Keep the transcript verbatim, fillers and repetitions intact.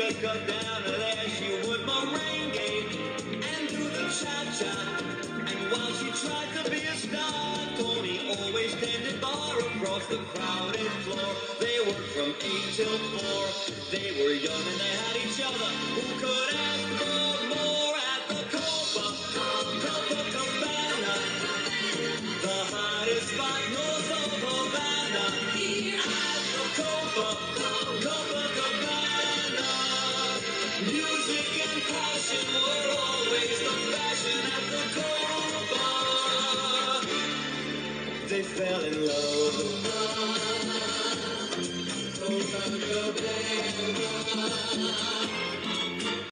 Jessica down there, she would merengue and do the cha-cha. And while she tried to be a star, Tony always tended bar across the crowded floor. They worked from eight till four. They were young and they had each other. Who could ask for more at the Copa, Copacabana, the hottest spot north of Havana. At the Copa, Copacabana, music and passion were always the fashion at the Copa. They fell in love.